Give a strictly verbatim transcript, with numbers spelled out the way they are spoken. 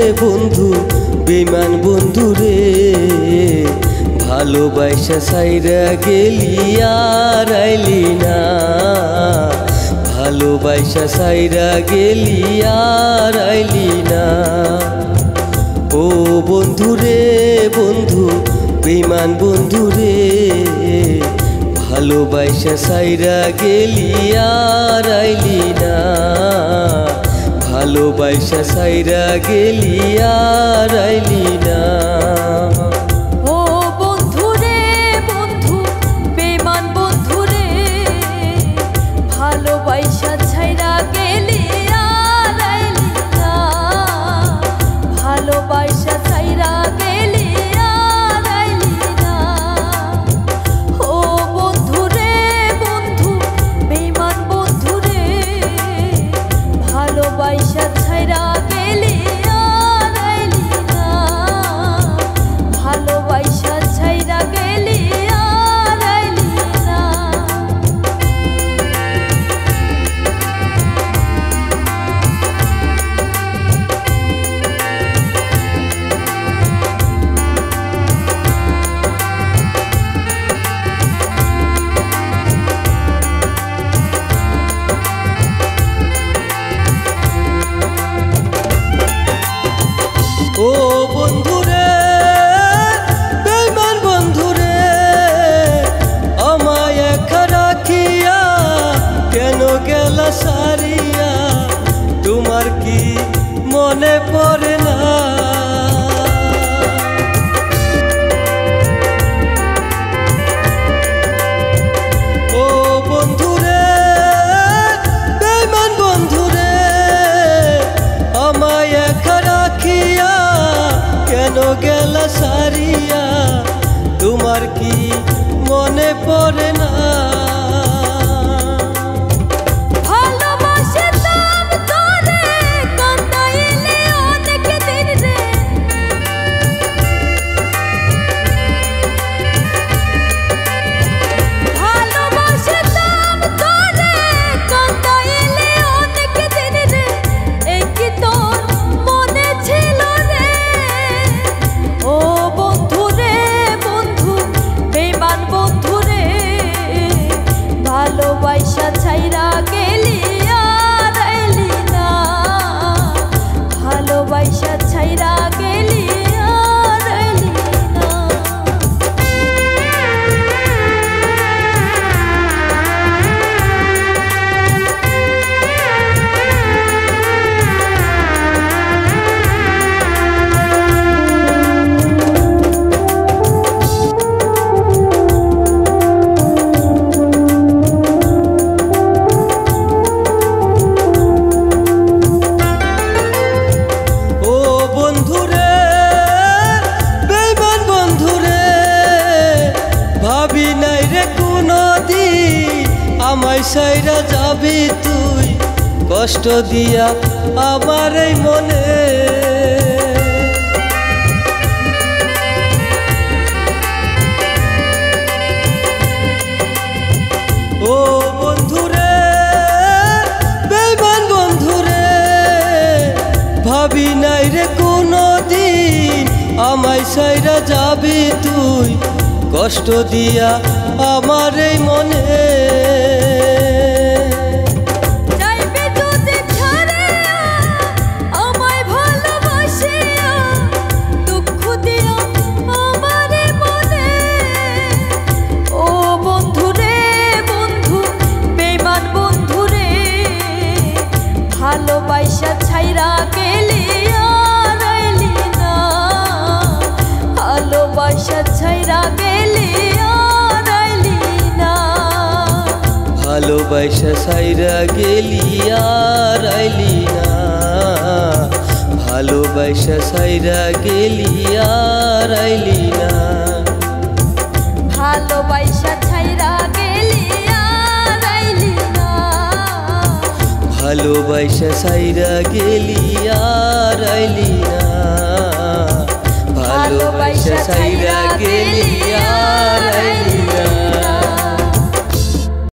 বন্ধু বেমান বন্ধু রে ভালোবাসা সাইরা গেলি আর আইলি না ভালোবাসা সাইরা গেলি আর আইলি না ও বন্ধু রে বন্ধু বেমান বন্ধু রে ভালোবাসা সাইরা গেলি আর আইলি না ভালোবাসা সাইরা গেলি আর আইলি না ও বন্ধু রে বন্ধু বেমান বন্ধু রে ভালোবাসা ছাইরা গেলি আর আইলি না ভালোবাসা ছাইরা গেলি আর আইলি না ও বন্ধু রে বন্ধু বেমান বন্ধু রে ভালোবাসা ছাইরা গেলি আর আইলি না ভালোবাসা ছাইরা গেলি আর আইলি না ও বন্ধু রে বেমান বন্ধু রে আমায় একা রাখিয়া কেন গেলা সারিয়া তোমার কি মনে পড়ে না ও বন্ধু রে বেমান বন্ধু রে আমায় একা রাখিয়া কেন গেলা সারিয়া তোমার কি মনে পড়ে না ভালোবাসতাম তোরে কান্দাইলে অনেক দিন রে ভালোবাসতাম তোরে কান্দাইলে অনেক দিন রে এই কি তোর মনে ছিল রে ও বন্ধু রে বন্ধু বেমান বন্ধু রে ভালোবাসা ছাইরা গেলি আর আইলি না ভালোবাসা ছাইরা গেলি আর আইলি না ও বন্ধু রে বেমান বন্ধু রে ভাবি নাই রে কোনদিন আমায় সাইরা যাবি তুই কষ্ট দিয়া আমার এই মনে ও বন্ধু রে বেমান বন্ধু রে ভাবি নাই রে কোনদিন আমায় সাইরা যাবি তুই কষ্ট দিয়া আমার এই মনে যাইবে যদি ছাড়িয়া আমায় ভালোবাসিয়া দুঃখ দিও আমারে মনে ও বন্ধু রে বন্ধু বেমান বন্ধু রে ভালোবাসা ছাইরা গেলি আর আইলি না ভালোবাসা ছাইরা গেলি আর আইলি না ভালোবাসা সাইরা গেলি আর আইলি না ভালোবাসা সাইরা গেলি আর আইলি না ভালোবাসা ছাইরা গেলি আর আইলি না ভালোবাসা সাইরা গেলি আর আইলি না ভালোবাসা সাইরা গেলি আর